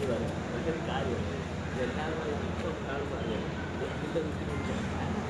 പക്ഷേ ഒരു കാര്യമുണ്ട് ഇതെല്ലാവരും ഇപ്പം കാണുമ്പോൾ അറിയാം ഇതിൻ്റെ ബുദ്ധിമുട്ട്